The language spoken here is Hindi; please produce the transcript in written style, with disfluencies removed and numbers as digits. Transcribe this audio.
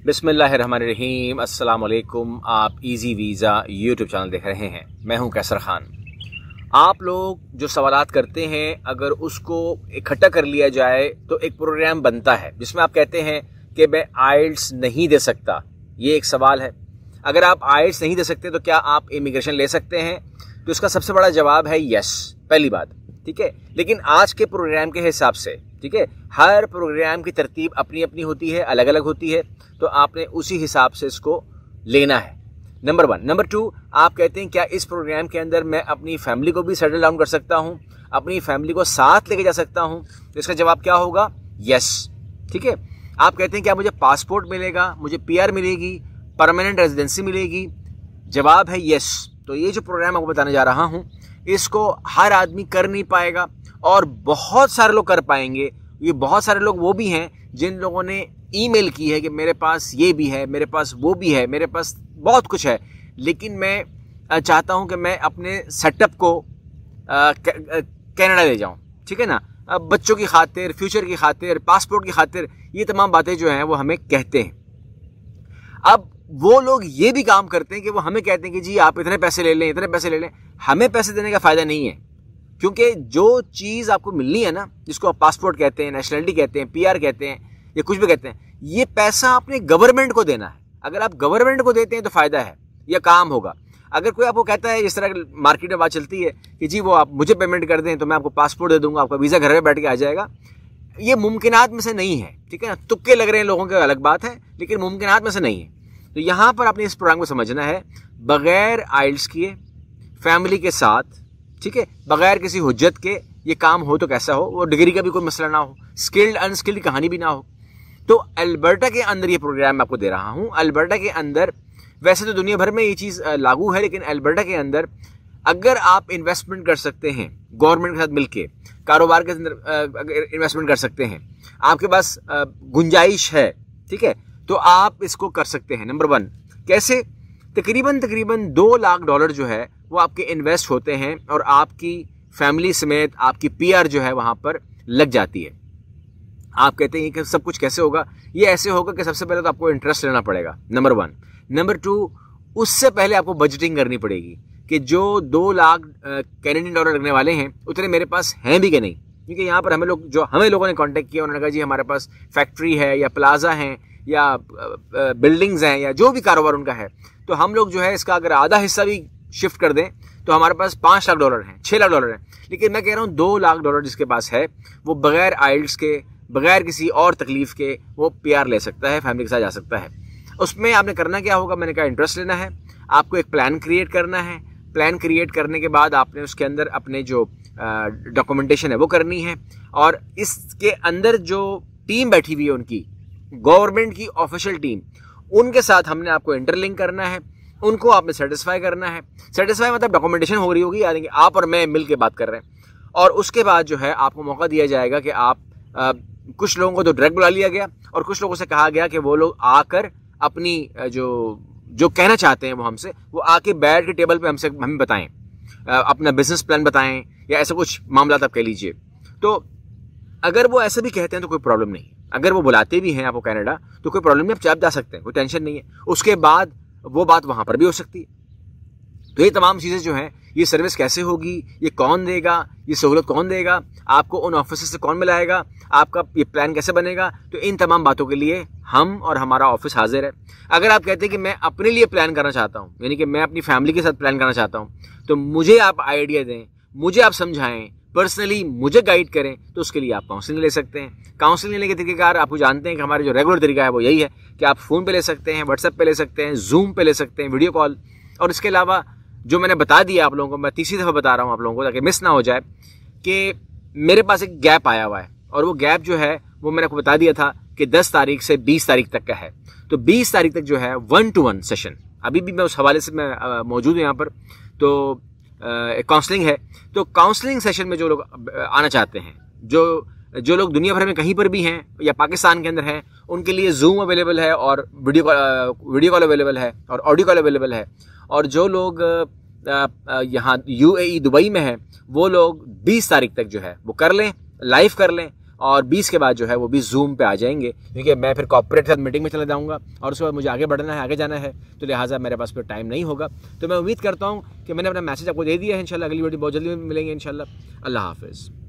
बिस्मिल्लाहिर्रहमानिर्रहीम। अस्सलाम वालेकुम। आप इजी वीज़ा यूट्यूब चैनल देख रहे हैं। मैं हूं कैसर खान। आप लोग जो सवालात करते हैं, अगर उसको इकट्ठा कर लिया जाए तो एक प्रोग्राम बनता है जिसमें आप कहते हैं कि मैं आइल्स नहीं दे सकता। ये एक सवाल है। अगर आप आइल्स नहीं दे सकते तो क्या आप इमिग्रेशन ले सकते हैं? तो इसका सबसे बड़ा जवाब है यस, पहली बात, ठीक है। लेकिन आज के प्रोग्राम के हिसाब से, ठीक है, हर प्रोग्राम की तरतीब अपनी अपनी होती है, अलग अलग होती है, तो आपने उसी हिसाब से इसको लेना है। नंबर 1। नंबर 2, आप कहते हैं क्या इस प्रोग्राम के अंदर मैं अपनी फैमिली को भी सेटल डाउन कर सकता हूं, अपनी फैमिली को साथ लेके जा सकता हूं? तो इसका जवाब क्या होगा? यस, ठीक है। आप कहते हैं क्या मुझे पासपोर्ट मिलेगा, मुझे पीआर मिलेगी, परमानेंट रेजिडेंसी मिलेगी? जवाब है यस। तो ये जो प्रोग्राम आपको बताने जा रहा हूं, इसको हर आदमी कर नहीं पाएगा और बहुत सारे लोग कर पाएंगे। ये बहुत सारे लोग वो भी हैं जिन लोगों ने ईमेल की है कि मेरे पास ये भी है, मेरे पास वो भी है, मेरे पास बहुत कुछ है, लेकिन मैं चाहता हूं कि मैं अपने सेटअप को कनाडा ले जाऊं, ठीक है ना, बच्चों की खातिर, फ्यूचर की खातिर, पासपोर्ट की खातिर। ये तमाम बातें जो हैं वो हमें कहते हैं। अब वो लोग ये भी काम करते हैं कि वो हमें कहते हैं कि जी आप इतने पैसे ले लें, इतने पैसे ले लें। हमें पैसे देने का फायदा नहीं है, क्योंकि जो चीज़ आपको मिलनी है ना, जिसको आप पासपोर्ट कहते हैं, नेशनलिटी कहते हैं, पीआर कहते हैं, या कुछ भी कहते हैं, ये पैसा आपने गवर्नमेंट को देना है। अगर आप गवर्नमेंट को देते हैं तो फायदा है, या काम होगा। अगर कोई आपको कहता है, जिस तरह मार्केट में बात चलती है कि जी वो आप मुझे पेमेंट कर दें तो मैं आपको पासपोर्ट दे दूंगा, आपका वीज़ा घर में बैठ के आ जाएगा, ये मुमकिनात में से नहीं है, ठीक है ना। तुक्के लग रहे हैं लोगों की अलग बात है, लेकिन मुमकिनात में से नहीं है। तो यहाँ पर आपने इस प्रोग्राम को समझना है बगैर आइल्स किए, फैमिली के साथ, ठीक है, बगैर किसी हुज्जत के ये काम हो तो कैसा हो, वो डिग्री का भी कोई मसला ना हो, स्किल्ड अनस्किल्ड कहानी भी ना हो। तो अल्बर्टा के अंदर ये प्रोग्राम मैं आपको दे रहा हूँ। अल्बर्टा के अंदर, वैसे तो दुनिया भर में ये चीज़ लागू है, लेकिन अल्बर्टा के अंदर अगर आप इन्वेस्टमेंट कर सकते हैं गवर्नमेंट के साथ मिलके, कारोबार के अंदर अगर इन्वेस्टमेंट कर सकते हैं, आपके पास गुंजाइश है, ठीक है, तो आप इसको कर सकते हैं। नंबर 1 कैसे? तकरीबन $2 लाख जो है वो आपके इन्वेस्ट होते हैं और आपकी फैमिली समेत आपकी पीआर जो है वहां पर लग जाती है। आप कहते हैं कि सब कुछ कैसे होगा? ये ऐसे होगा कि सबसे पहले तो आपको इंटरेस्ट लेना पड़ेगा, नंबर 1। नंबर 2, उससे पहले आपको बजटिंग करनी पड़ेगी कि जो $2 लाख कैनेडियन डॉलर लगने वाले हैं उतने मेरे पास हैं भी कि नहीं। क्योंकि यहाँ पर हमें लोगों ने कॉन्टेक्ट किया, उन्होंने कहा जी हमारे पास फैक्ट्री है या प्लाजा है या बिल्डिंग्स हैं या जो भी कारोबार उनका है, तो हम लोग जो है इसका अगर आधा हिस्सा भी शिफ्ट कर दें तो हमारे पास $5 लाख हैं, $6 लाख हैं। लेकिन मैं कह रहा हूँ $2 लाख जिसके पास है वो बगैर आइल्स के, बगैर किसी और तकलीफ के वो पीआर ले सकता है, फैमिली के साथ जा सकता है। उसमें आपने करना क्या होगा? मैंने कहा इंटरेस्ट लेना है, आपको एक प्लान क्रिएट करना है। प्लान क्रिएट करने के बाद आपने उसके अंदर अपने जो डॉक्यूमेंटेशन है वो करनी है, और इसके अंदर जो टीम बैठी हुई है उनकी, गवर्नमेंट की ऑफिशियल टीम, उनके साथ हमने आपको इंटरलिंक करना है, उनको आपने सेटिस्फाई करना है। सेटिस्फाई मतलब डॉक्यूमेंटेशन हो रही होगी, यानी कि आप और मैं मिल के बात कर रहे हैं, और उसके बाद जो है आपको मौका दिया जाएगा कि आप कुछ लोगों को तो डायरेक्ट बुला लिया गया और कुछ लोगों से कहा गया कि वो लोग आकर अपनी जो कहना चाहते हैं वो हमसे, वो आके बैठ के टेबल पे हमें बताएं, अपना बिजनेस प्लान बताएं या ऐसा कुछ मामला आप कह लीजिए। तो अगर वो ऐसे भी कहते हैं तो कोई प्रॉब्लम नहीं। अगर वो बुलाते भी हैं आपको कनाडा तो कोई प्रॉब्लम नहीं, आप जा सकते हैं, कोई टेंशन नहीं है। उसके बाद वो बात वहां पर भी हो सकती है। तो ये तमाम चीज़ें जो हैं, ये सर्विस कैसे होगी, ये कौन देगा, ये सहूलत कौन देगा, आपको उन ऑफिसर से कौन मिलाएगा, आपका ये प्लान कैसे बनेगा, तो इन तमाम बातों के लिए हम और हमारा ऑफिस हाजिर है। अगर आप कहते हैं कि मैं अपने लिए प्लान करना चाहता हूँ, यानी कि मैं अपनी फैमिली के साथ प्लान करना चाहता हूँ, तो मुझे आप आइडिया दें, मुझे आप समझाएं, पर्सनली मुझे गाइड करें, तो उसके लिए आप काउंसलिंग ले सकते हैं। काउंसलिंग लेने के तरीकेकार आपको जानते हैं कि हमारे जो रेगुलर तरीका है वो यही है कि आप फ़ोन पे ले सकते हैं, व्हाट्सएप पे ले सकते हैं, जूम पे ले सकते हैं, वीडियो कॉल। और इसके अलावा जो मैंने बता दिया आप लोगों को, मैं तीसरी दफ़ा बता रहा हूँ आप लोगों को ताकि मिस ना हो जाए, कि मेरे पास एक गैप आया हुआ है, और वो गैप जो है वो मैंने आपको बता दिया था कि 10 तारीख से 20 तारीख तक का है। तो 20 तारीख तक जो है 1-to-1 सेशन, अभी भी मैं उस हवाले से मैं मौजूद हूँ यहाँ पर, तो काउंसलिंग है। तो काउंसलिंग सेशन में जो लोग आना चाहते हैं, जो लोग दुनिया भर में कहीं पर भी हैं या पाकिस्तान के अंदर हैं, उनके लिए जूम अवेलेबल है और वीडियो कॉल अवेलेबल है और ऑडियो कॉल अवेलेबल है। और जो लोग यहाँ UAE दुबई में हैं, वो लोग 20 तारीख तक जो है वो कर लें, लाइव कर लें। और 20 के बाद जो है वो भी जूम पे आ जाएंगे, क्योंकि मैं फिर कॉर्पोरेट मीटिंग में चला जाऊँगा और उसके बाद मुझे आगे बढ़ना है, आगे जाना है, तो लिहाजा मेरे पास फिर टाइम नहीं होगा। तो मैं उम्मीद करता हूँ कि मैंने अपना मैसेज आपको दे दिया है। इंशाल्लाह अगली वीडियो बहुत जल्दी मिलेंगे इंशाल्लाह। अल्लाह हाफ़िज़।